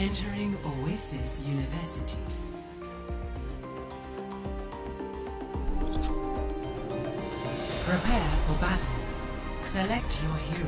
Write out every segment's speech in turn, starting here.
Entering Oasis University. Prepare for battle. Select your hero.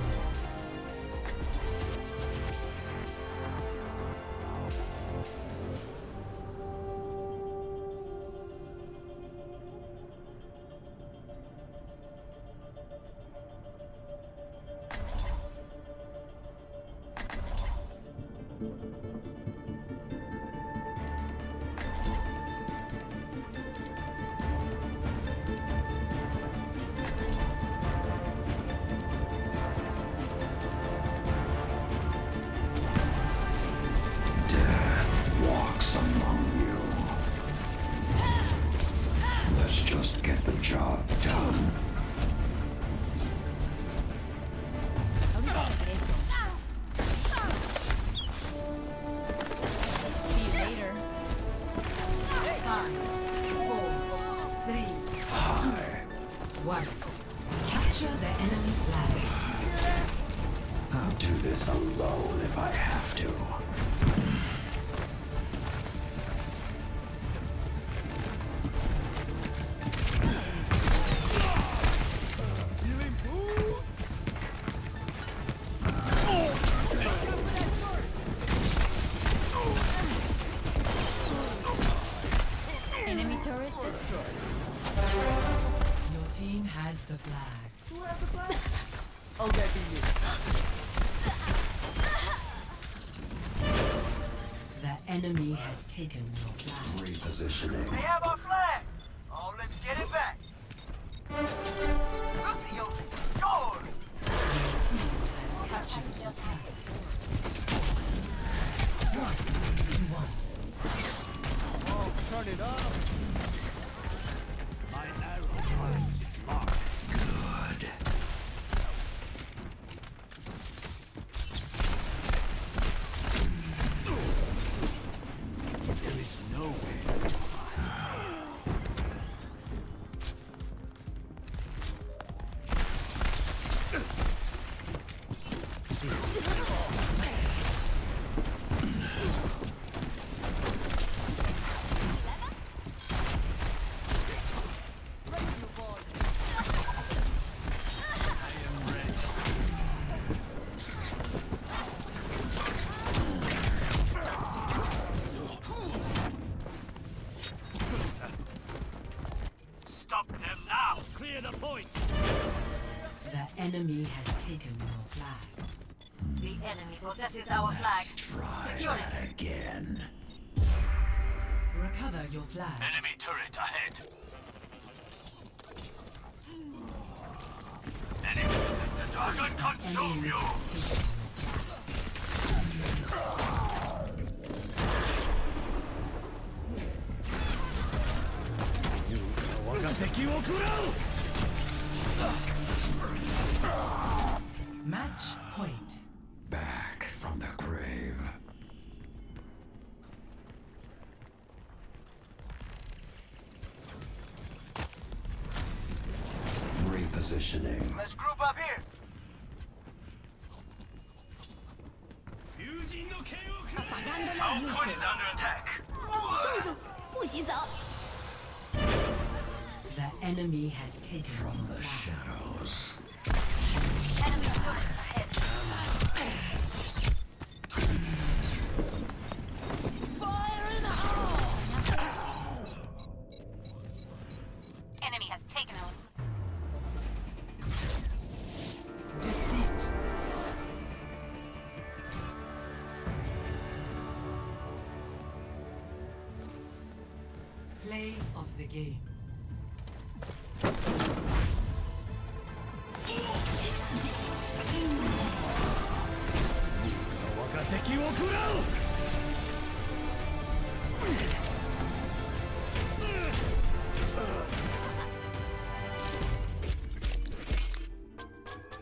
Just get the job done. See you later. 5, 4, 3, 2, 1. Capture the enemy flag. I'll do this alone if I have to. Enemy turret destroyed. Your team has the flag. Who has the flag? Oh, that be you. The enemy has taken your flag. Repositioning. They have our flag! Oh, let's get it back! Lucio, score! Your team has captured the flag. 1-1. Oh, turn it up! My arrow finds its mark. Good. There is nowhere to hide. Stop them now! Clear the point! The enemy has taken your flag. The enemy possesses our flag. Try Secure it. that again. Recover your flag. Enemy turret ahead! Enemy! The dragon consume Enemy you! has taken your flag. Match point. Back from the grave. Repositioning. Let's group up here! Output is under attack! 冻住，不许走。 The enemy has taken From your the flag. shadows. Enemy turret ahead. Fire in the hole! Enemy has taken us. Defeat. Play of the game.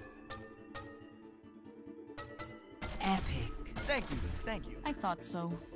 Epic. Thank you, thank you. I thought so.